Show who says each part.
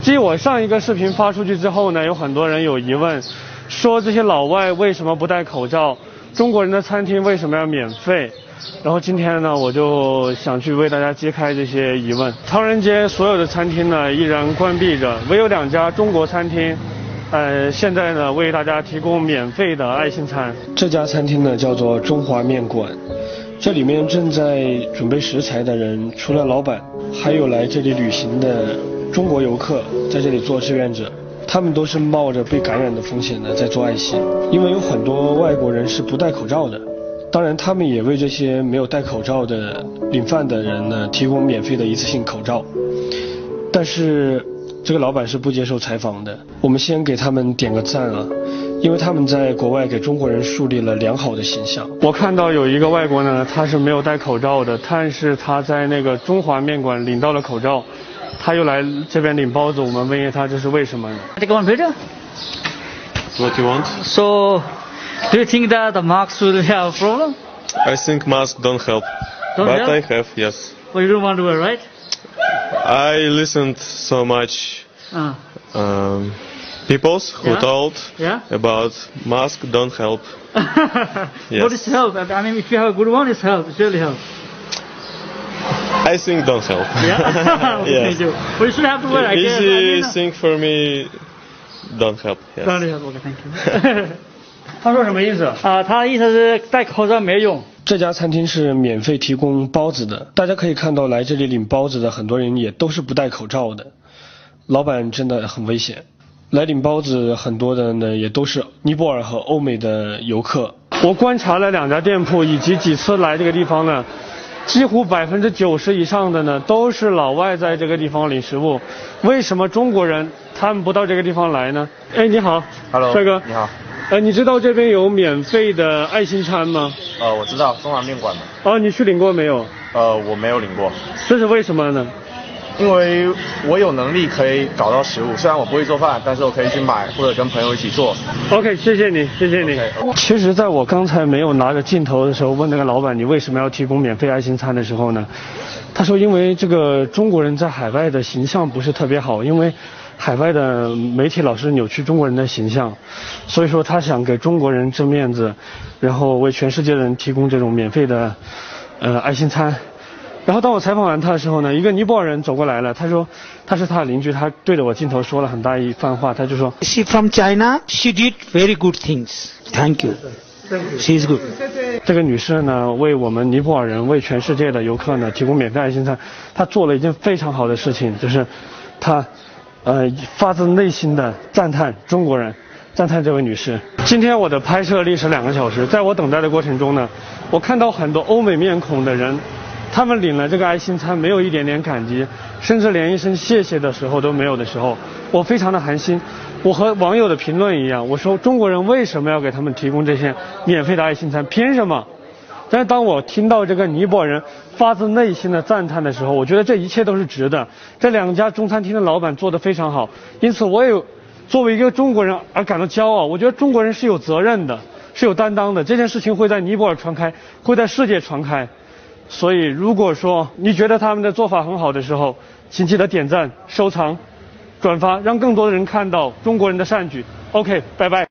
Speaker 1: 继我上一个视频发出去之后呢，有很多人有疑问，说这些老外为什么不戴口罩？中国人的餐厅为什么要免费？然后今天呢，我就想去为大家揭开这些疑问。唐人街所有的餐厅呢依然关闭着，唯有2家中国餐厅，现在呢为大家提供免费的爱心餐。这家餐厅呢叫做中华面馆，这里面正在准备食材的人，除了老板，还有来这里旅行的中国游客，在这里做志愿者。他们都是冒着被感染的风险呢在做爱心，因为有很多外国人是不戴口罩的。当然，他们也为这些没有戴口罩的领饭的人呢提供免费的一次性口罩。但是这个老板是不接受采访的。我们先给他们点个赞啊，因为他们在国外给中国人树立了良好的形象。我看到有一个外国呢，他是没有戴口罩的，但是他在那个中华面馆领到了口罩。他又来这边领包子，我们问他这是为什么？
Speaker 2: Take one picture.
Speaker 3: What you want?
Speaker 2: So, do you think that the masks will have a problem?
Speaker 3: I think masks don't help.
Speaker 2: Don't
Speaker 3: but
Speaker 2: help?
Speaker 3: I have, yes.
Speaker 2: But you don't want to wear, right?
Speaker 3: I listened so much people who
Speaker 2: Yeah?
Speaker 3: told
Speaker 2: Yeah?
Speaker 3: about masks don't help. Yes.
Speaker 2: What is help? I mean, if you have a good one, it's help. It really helps.
Speaker 3: I think don't help.
Speaker 2: Yeah? Okay,
Speaker 3: Yes.
Speaker 2: thank you. But you should have to wear, I guess.
Speaker 3: Easy thing for me don't help. Yes.
Speaker 2: Don't help. Okay, thank you.
Speaker 1: 他说什么意思？
Speaker 2: 他的意思是戴口罩没用。
Speaker 1: 这家餐厅是免费提供包子的，大家可以看到来这里领包子的很多人也都是不戴口罩的，老板真的很危险。来领包子很多的呢也都是尼泊尔和欧美的游客。我观察了2家店铺以及几次来这个地方呢，几乎90%以上的呢都是老外在这个地方领食物。为什么中国人他们不到这个地方来呢？哎，你好
Speaker 4: ，Hello，
Speaker 1: 帅哥，
Speaker 4: 你好。
Speaker 1: 你知道这边有免费的爱心餐吗？
Speaker 4: 我知道中华面馆的。
Speaker 1: 哦，你去领过没有？
Speaker 4: 我没有领过。
Speaker 1: 这是为什么呢？
Speaker 4: 因为我有能力可以找到食物，虽然我不会做饭，但是我可以去买或者跟朋友一起做。
Speaker 1: OK， 谢谢你，谢谢你。其实，在我刚才没有拿着镜头的时候，问那个老板你为什么要提供免费爱心餐的时候呢，他说因为这个中国人在海外的形象不是特别好，因为海外的媒体老是扭曲中国人的形象，所以说他想给中国人争面子，然后为全世界的人提供这种免费的爱心餐。然后当我采访完他的时候呢，一个尼泊尔人走过来了，他说他是他的邻居，他对着我镜头说了很大一番话，他就说
Speaker 5: She from China, she did very good things. Thank you. She is good.
Speaker 1: 这个女士呢，为我们尼泊尔人，为全世界的游客呢提供免费爱心餐，她做了一件非常好的事情，就是她发自内心的赞叹中国人，赞叹这位女士。今天我的拍摄历时2个小时，在我等待的过程中呢，我看到很多欧美面孔的人，他们领了这个爱心餐，没有一点点感激，甚至连一声谢谢的时候都没有的时候，我非常的寒心。我和网友的评论一样，我说中国人为什么要给他们提供这些免费的爱心餐？凭什么？但是当我听到这个尼泊尔人发自内心的赞叹的时候，我觉得这一切都是值得。这2家中餐厅的老板做得非常好，因此我也作为一个中国人而感到骄傲。我觉得中国人是有责任的，是有担当的。这件事情会在尼泊尔传开，会在世界传开。所以如果说你觉得他们的做法很好的时候，请记得点赞、收藏、转发，让更多的人看到中国人的善举。OK， 拜拜。